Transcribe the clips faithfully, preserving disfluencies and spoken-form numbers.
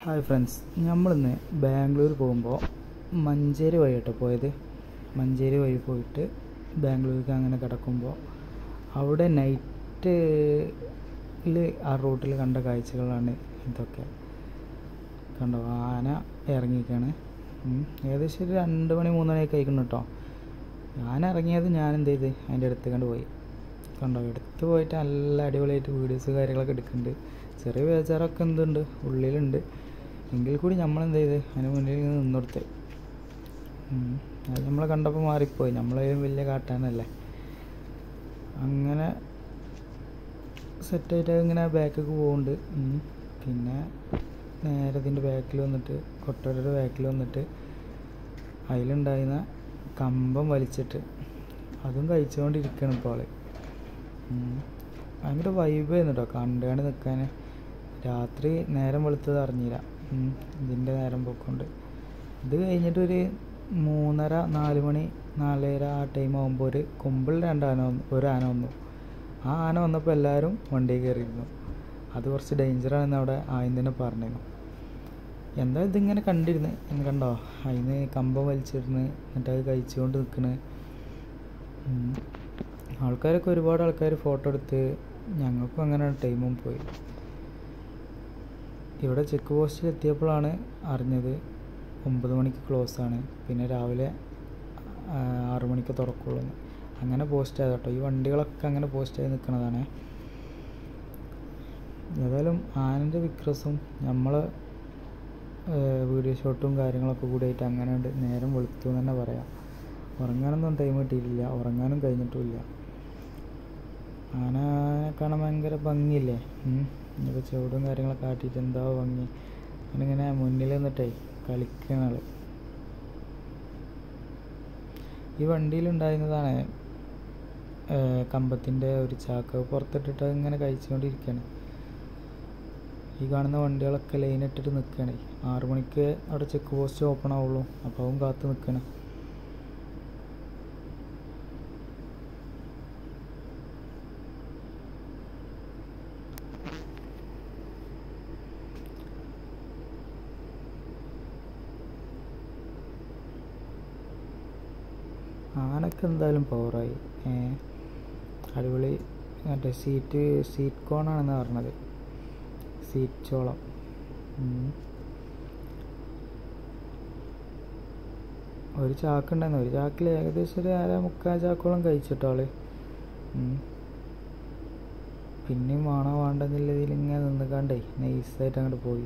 Hi friends, നമ്മളിന്ന് ബാംഗ്ലൂർ പോകുമ്പോൾ മഞ്ചേരി വഴിയാട്ടോ പോയത്. മഞ്ചേരി വഴി പോയിട്ട് ബാംഗ്ലൂർക്ക് അങ്ങനെ കിടക്കുമ്പോൾ അവിടെ നൈറ്റിൽ ആ റൂട്ടിൽ കണ്ട കാഴ്ചകളാണ് ഇതൊക്കെ. കണ്ടോ, ആന ഇറങ്ങിയിരിക്കുകയാണ്. ഏകദേശം ഒരു രണ്ട് മണി മൂന്ന് മണിയൊക്കെ കഴിക്കണം കേട്ടോ. ആന ഇറങ്ങിയത് ഞാൻ എന്ത് ചെയ്ത് അതിൻ്റെ അടുത്ത് കണ്ട് പോയി. കണ്ടോ, എടുത്ത് പോയിട്ട് നല്ല അടിപൊളിയായിട്ട് വീഡിയോസ് കാര്യങ്ങളൊക്കെ എടുക്കുന്നുണ്ട്. ചെറിയ ബേജാറൊക്കെ എന്തുണ്ട് ഉള്ളിലുണ്ട്, എങ്കിൽ കൂടി നമ്മളെന്ത് ചെയ്ത് അതിന് മുന്നിൽ നിന്നെടുത്ത്. അത് നമ്മളെ കണ്ടപ്പോൾ മാറിപ്പോയി, നമ്മളതിലും വലിയ കാട്ടാനല്ലേ. അങ്ങനെ സെറ്റായിട്ട് ഇങ്ങനെ ബാക്കൊക്കെ പോകുന്നുണ്ട്. പിന്നെ നേരെ ഇതിൻ്റെ ബാക്കിൽ വന്നിട്ട് കൊട്ടയുടെ ബാക്കിൽ വന്നിട്ട് അതിലുണ്ടായിരുന്ന കമ്പം വലിച്ചിട്ട് അതും കഴിച്ചുകൊണ്ടിരിക്കുകയാണ് ഇപ്പോൾ ആൾ. ഭയങ്കര വൈബ് ആയിരുന്നു കേട്ടോ കണ്ടുകൊണ്ട് നിൽക്കാൻ. രാത്രി നേരം വെളുത്തത് അറിഞ്ഞില്ല, ഇതിൻ്റെ നേരം പോക്കൊണ്ട്. ഇത് കഴിഞ്ഞിട്ടൊരു മൂന്നര നാല് മണി നാലര ആ ടൈം ആകുമ്പോൾ ഒരു കൊമ്പിൽ രണ്ട് ആന വന്നു ഒരു ആന വന്നു. ആ ആന വന്നപ്പോൾ എല്ലാവരും വണ്ടിയിൽ കയറിയിരുന്നു. അത് കുറച്ച് ഡേഞ്ചറാണെന്ന് അവിടെ ആദ്യം തന്നെ പറഞ്ഞിരുന്നു. എന്താ ഇതിങ്ങനെ കണ്ടിരുന്ന് എന്ന് കണ്ടോ, അതിന് കമ്പം വലിച്ചിരുന്ന് എന്നിട്ട് അത് കഴിച്ചുകൊണ്ട് നിൽക്കണ്. ആൾക്കാരൊക്കെ ഒരുപാട് ആൾക്കാർ ഫോട്ടോ എടുത്ത്, ഞങ്ങൾക്കും അങ്ങനെ ടൈമും പോയി. ഇവിടെ ചെക്ക് പോസ്റ്റിൽ എത്തിയപ്പോഴാണ് അറിഞ്ഞത് ഒമ്പത് മണിക്ക് ക്ലോസ് ആണ്, പിന്നെ രാവിലെ ആറു മണിക്ക് തുറക്കുള്ളൂ. അങ്ങനെ പോസ്റ്റ് ആയത് കേട്ടോ. ഈ വണ്ടികളൊക്കെ അങ്ങനെ പോസ്റ്റ് ആയി നിൽക്കുന്നതാണ്. ഏതായാലും ആനൻ്റെ വിക്രസും നമ്മൾ വീഡിയോ ഷോട്ടും കാര്യങ്ങളൊക്കെ കൂടിയായിട്ട് അങ്ങനെ ഉണ്ട് നേരം വെളുത്തു എന്ന് തന്നെ പറയാം. ഉറങ്ങാനൊന്നും ടൈം കിട്ടിയിട്ടില്ല, ഉറങ്ങാനും കഴിഞ്ഞിട്ടുമില്ല. ആനനെ കാണാൻ ഭയങ്കര ഭംഗിയില്ലേ. ഇപ്പോൾ ചുവടും കാര്യങ്ങളൊക്കെ കാട്ടിയിട്ട് എന്താ ഭംഗി. അതിനിങ്ങനെ മുന്നിൽ നിന്നിട്ടേ കളിക്കുന്ന ആൾ. ഈ വണ്ടിയിലുണ്ടായിരുന്നതാണ് കമ്പത്തിൻ്റെ ഒരു ചാക്ക്, പുറത്തിട്ടിട്ട് ഇങ്ങനെ കഴിച്ചുകൊണ്ടിരിക്കുകയാണ്. ഈ കാണുന്ന വണ്ടികളൊക്കെ ലൈനിട്ടിട്ട് നിൽക്കുകയാണ്. ആറു മണിക്ക് അവിടെ ചെക്ക് പോസ്റ്റ് ഓപ്പൺ ആവുള്ളൂ, അപ്പോൾ അവൻ കാത്ത് നിൽക്കണം. ആനക്ക് എന്തായാലും പവറായി. അടിപൊളി. മറ്റേ സീറ്റ് സീറ്റ് കോണാണെന്ന് പറഞ്ഞത്, സീറ്റ് ചോളം. ഒരു ചാക്കുണ്ടായിരുന്നു, ഒരു ചാക്കിൽ ഏകദേശം ഒരു അര മുക്കാൽ ചാക്കോളം കഴിച്ചിട്ടോ ആള്. പിന്നെയും വേണോ വേണ്ടെന്നുള്ള ഇതിൽ ഇങ്ങനെ നിന്നുകാണ്ടേ നൈസായിട്ട് അങ്ങോട്ട് പോയി.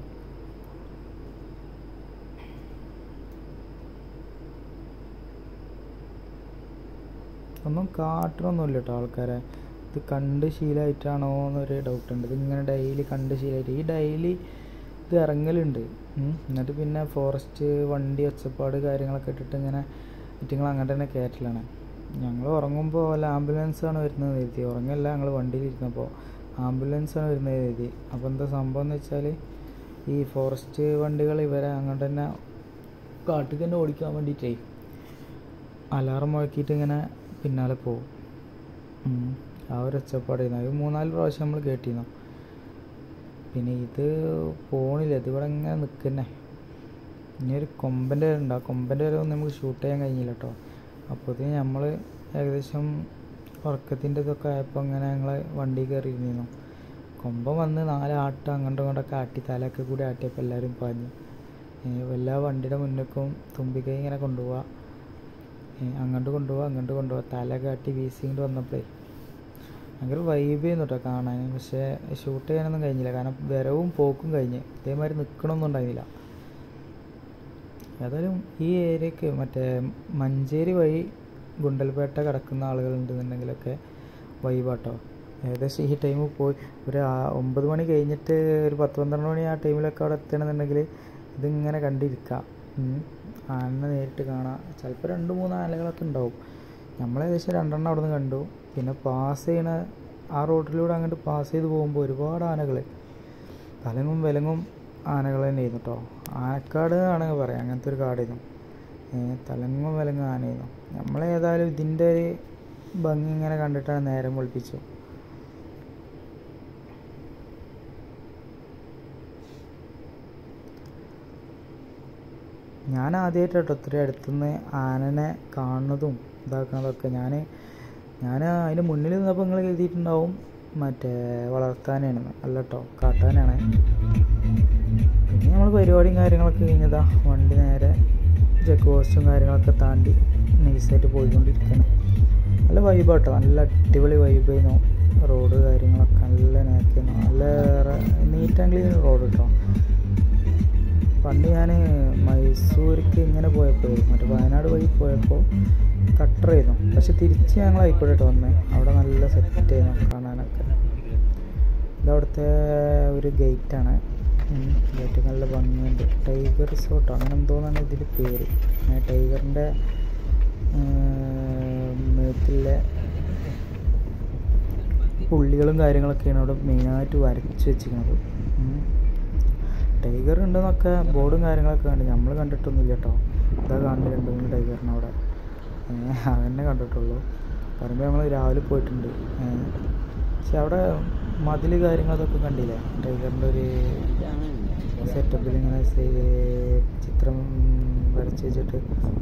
ഒന്നും കാട്ടണമൊന്നുമില്ല കേട്ടോ ആൾക്കാരെ. ഇത് കണ്ട് ശീലമായിട്ടാണോ എന്നൊരു ഡൗട്ടുണ്ട്. ഇതിങ്ങനെ ഡെയിലി കണ്ട് ശീലമായിട്ട് ഈ ഡെയിലി ഇത് ഇറങ്ങലുണ്ട്. എന്നിട്ട് പിന്നെ ഫോറസ്റ്റ് വണ്ടി ഒച്ചപ്പാട് കാര്യങ്ങളൊക്കെ ഇട്ടിട്ട് ഇങ്ങനെ ഇറ്റിങ്ങൾ അങ്ങനെ തന്നെ കയറ്റലാണ്. ഞങ്ങൾ ഉറങ്ങുമ്പോൾ വല്ല ആംബുലൻസാണ് വരുന്നത് കരുതി, ഉറങ്ങല്ല ഞങ്ങൾ വണ്ടിയിലിരുന്നപ്പോൾ ആംബുലൻസാണ് വരുന്നത് കരുതി. അപ്പോൾ എന്താ സംഭവം എന്ന് വെച്ചാൽ ഈ ഫോറസ്റ്റ് വണ്ടികൾ ഇവരെ അങ്ങോട്ട് തന്നെ കാട്ടിൽ തന്നെ ഓടിക്കാൻ വേണ്ടിയിട്ടേ അലാറം മുഴക്കിയിട്ട് ഇങ്ങനെ പിന്നാലെ പോവും. ആ ഒരു ഒച്ചപ്പാടായിരുന്നു. അത് മൂന്നാല് പ്രാവശ്യം നമ്മൾ കേട്ടിരുന്നു. പിന്നെ ഇത് പോണില്ല, ഇതിവിടെ ഇങ്ങനെ നിൽക്കുന്നേ. ഇനി ഒരു കൊമ്പൻ്റെ വരെ ഉണ്ട്, ആ കൊമ്പൻ്റെ വരെ ഒന്നും നമുക്ക് ഷൂട്ട് ചെയ്യാൻ കഴിഞ്ഞില്ല കേട്ടോ. അപ്പോഴത്തേന് നമ്മൾ ഏകദേശം ഉറക്കത്തിൻ്റെ ഇതൊക്കെ ആയപ്പോൾ അങ്ങനെ ഞങ്ങൾ വണ്ടി കയറിയിരുന്നു. കൊമ്പൻ വന്ന് നാല് ആട്ടം അങ്ങോട്ടും ഇങ്ങോട്ടൊക്കെ ആട്ടി തലയൊക്കെ കൂടി ആട്ടിയപ്പോൾ എല്ലാവരും പാഞ്ഞു. എല്ലാ വണ്ടിയുടെ മുന്നേക്കും തുമ്പിക്കൈ ഇങ്ങനെ കൊണ്ടുപോവുക, അങ്ങോട്ട് കൊണ്ടുപോവുക അങ്ങോട്ട് കൊണ്ടുപോവുക, തല കാട്ടി വീസിങ്ങോട്ട് വന്നപ്പോഴേ ഭയങ്കര വൈബ് ചെയ്യുന്നു കേട്ടോ കാണാൻ. പക്ഷേ ഷൂട്ട് ചെയ്യാനൊന്നും കഴിഞ്ഞില്ല, കാരണം വരവും പോക്കും കഴിഞ്ഞ്. ഇതേമാതിരി നിൽക്കണമൊന്നും ഉണ്ടായിരുന്നില്ല. ഏതായാലും ഈ ഏരിയക്ക് മറ്റേ മഞ്ചേരി വഴി ഗുണ്ടൽപേട്ട കിടക്കുന്ന ആളുകളുണ്ടെന്നുണ്ടെങ്കിലൊക്കെ വൈബാട്ടോ. ഏകദേശം ഈ ടൈമിൽ പോയി ഒരു ഒമ്പത് മണി കഴിഞ്ഞിട്ട് ഒരു പത്ത് പന്ത്രണ്ട് മണി ആ ടൈമിലൊക്കെ അവിടെ എത്തണമെന്നുണ്ടെങ്കിൽ ഇതിങ്ങനെ കണ്ടിരിക്കാം. ആനനെ നേരിട്ട് കാണാം. ചിലപ്പോൾ രണ്ട് മൂന്ന് ആനകളൊക്കെ ഉണ്ടാവും. നമ്മൾ ഏകദേശം രണ്ടെണ്ണം അവിടെ നിന്ന് കണ്ടു. പിന്നെ പാസ് ചെയ്യണ ആ റോഡിലൂടെ അങ്ങോട്ട് പാസ് ചെയ്ത് പോകുമ്പോൾ ഒരുപാട് ആനകൾ, തലങ്ങും വിലങ്ങും ആനകൾ തന്നെയായിരുന്നു കേട്ടോ. ആനക്കാട് ആണെങ്കിൽ പറയാം, അങ്ങനത്തെ ഒരു കാടായിരുന്നു. തലങ്ങും വിലങ്ങും ആനയായിരുന്നു. നമ്മളേതായാലും ഇതിൻ്റെ ഒരു ഭംഗി ഇങ്ങനെ കണ്ടിട്ടാണ് നേരം വെളുപ്പിച്ചു. ഞാൻ ആദ്യമായിട്ടോ ഒത്തിരി അടുത്തുനിന്ന് ആനനെ കാണുന്നതും ഇതാക്കുന്നതൊക്കെ. ഞാൻ ഞാൻ അതിൻ്റെ മുന്നിൽ നിന്നപ്പോൾ നിങ്ങൾ എഴുതിയിട്ടുണ്ടാവും മറ്റേ വളർത്താനാണെന്ന്. അല്ല കേട്ടോ, കാട്ടാനാണ്. പിന്നെ നമ്മൾ പരിപാടിയും കാര്യങ്ങളൊക്കെ കഴിഞ്ഞതാ വണ്ടി നേരെ ചെക്ക് പോസ്റ്റും കാര്യങ്ങളൊക്കെ താണ്ടി നൈസായിട്ട് പോയിക്കൊണ്ടിരിക്കുകയാണ്. നല്ല വൈബാട്ടോ, നല്ല അടിപൊളി വൈബ് ചെയ്യുന്നു. റോഡ് കാര്യങ്ങളൊക്കെ നല്ല നേക്കുന്നു, നല്ല നീറ്റ് ആൻഡ് ക്ലീൻ റോഡ് കേട്ടോ. പണ്ട് ഞാൻ മൈസൂർക്ക് ഇങ്ങനെ പോയപ്പോൾ മറ്റേ വയനാട് വഴി പോയപ്പോൾ കട്ടർ ചെയ്യുന്നു. പക്ഷെ തിരിച്ച് ഞങ്ങൾ ആയിക്കോട്ടെ വന്നേ. അവിടെ നല്ല സെറ്റ് ചെയ്യുന്നു കാണാനൊക്കെ. ഇതവിടുത്തെ ഒരു ഗേറ്റാണ്. ഗേറ്റ് നല്ല ഭംഗിയുണ്ട്. ടൈഗർ റിസോർട്ടോ അങ്ങനെ എന്തോന്നാണ് ഇതിൽ പേര്. ടൈഗറിൻ്റെ മേത്തിലെ പുള്ളികളും കാര്യങ്ങളൊക്കെയാണ് അവിടെ മെയിനായിട്ട് വരച്ച് വെച്ചിരിക്കുന്നത്. ടൈഗർ ഉണ്ടെന്നൊക്കെ ബോർഡും കാര്യങ്ങളൊക്കെ കണ്ട് നമ്മൾ കണ്ടിട്ടൊന്നുമില്ല കേട്ടോ. ഇതാ കാണുന്നത് രണ്ട് മൂന്ന് ടൈഗറിനെ അവിടെ അതന്നെ കണ്ടിട്ടുള്ളൂ. പറയുമ്പോൾ നമ്മൾ രാവിലെ പോയിട്ടുണ്ട്. പക്ഷെ അവിടെ മതിൽ കാര്യങ്ങളതൊക്കെ കണ്ടില്ലേ, ടൈഗറിൻ്റെ ഒരു സെറ്റപ്പിൽ ഇങ്ങനെ ചിത്രം വരച്ച് വെച്ചിട്ട്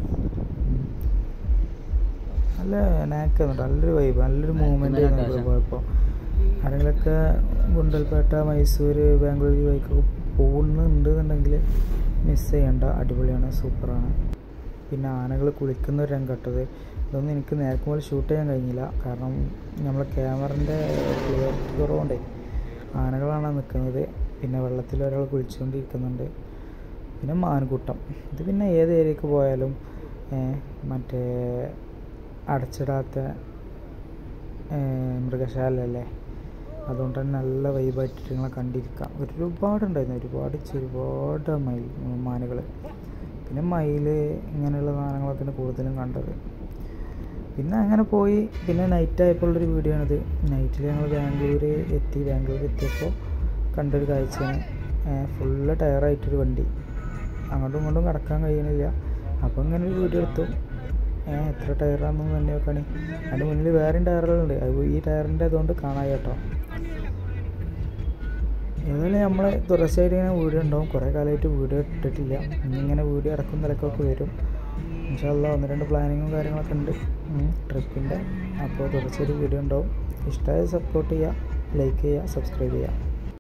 നല്ല നാക്കുന്നുണ്ട്. നല്ലൊരു വൈബ്, നല്ലൊരു മൂവ്മെൻ്റ് ആയിരുന്നു പോയപ്പോൾ. ആരെങ്കിലൊക്കെ ഗുണ്ടൽപേട്ട, മൈസൂർ, ബാംഗ്ലൂർ വഴിക്കൊക്കെ പോകുന്നുണ്ടെന്നുണ്ടെങ്കിൽ മിസ് ചെയ്യണ്ട. അടിപൊളിയാണ്, സൂപ്പറാണ്. പിന്നെ ആനകൾ കുളിക്കുന്ന ഒരു രംഗട്ടത്. ഇതൊന്നും എനിക്ക് നേരത്തെ പോലെ ഷൂട്ട് ചെയ്യാൻ കഴിഞ്ഞില്ല. കാരണം നമ്മളെ ക്യാമറൻ്റെ ക്ലിയറിറ്റി കുറവുണ്ടേ. ആനകളാണ് നിൽക്കുന്നത്. പിന്നെ വെള്ളത്തിൽ ഒരാൾ കുളിച്ചുകൊണ്ടിരിക്കുന്നുണ്ട്. പിന്നെ മാൻകൂട്ടം. ഇത് പിന്നെ ഏത് ഏരിയക്ക് പോയാലും മറ്റേ അടച്ചിടാത്ത മൃഗശാലയല്ലേ, അതുകൊണ്ട് തന്നെ നല്ല വൈബായിട്ട് നിങ്ങളെ കണ്ടിരിക്കാം. ഒരുപാടുണ്ടായിരുന്നു, ഒരുപാട് ഒരുപാട് മയിൽ മാനുകൾ. പിന്നെ മയിൽ ഇങ്ങനെയുള്ള സാധനങ്ങളൊക്കെയാണ് കൂടുതലും കണ്ടത്. പിന്നെ അങ്ങനെ പോയി. പിന്നെ നൈറ്റ് ആയപ്പോഴുള്ളൊരു വീഡിയോ ആണിത്. നൈറ്റിൽ ഞങ്ങൾ ബാംഗ്ലൂർ എത്തി. ബാംഗ്ലൂർ എത്തിയപ്പോൾ കണ്ടൊരു കാഴ്ചയാണ്. ഫുള്ള് ടയറായിട്ടൊരു വണ്ടി, അങ്ങോട്ടും ഇങ്ങോട്ടും കടക്കാൻ കഴിയണില്ല. അപ്പോൾ ഇങ്ങനെ ഒരു വീഡിയോ എടുത്തു. എത്ര ടയറാണെന്ന് തന്നെ നോക്കണേ. അതിൻ്റെ മുന്നിൽ വേറെയും ടയറുകളുണ്ട്. അത് ഈ ടയറിൻ്റെ അതുകൊണ്ട് കാണാൻ കേട്ടോ. ഏതായാലും നമ്മൾ തുടർച്ചയായിട്ട് ഇങ്ങനെ വീഡിയോ ഉണ്ടാവും. കുറേ കാലമായിട്ട് വീഡിയോ ഇട്ടിട്ടില്ല. ഇന്നിങ്ങനെ വീഡിയോ ഇറക്കും തിരക്കൊക്കെ വരും. ഇൻഷാ അല്ലാഹ് ഒന്ന് രണ്ട് പ്ലാനിങ്ങും കാര്യങ്ങളൊക്കെ ഉണ്ട് ട്രിപ്പിൻ്റെ. അപ്പോൾ തുടർച്ചയായിട്ട് വീഡിയോ ഉണ്ടാവും. ഇഷ്ടമായ സപ്പോർട്ട് ചെയ്യുക, ലൈക്ക് ചെയ്യുക, സബ്സ്ക്രൈബ് ചെയ്യുക.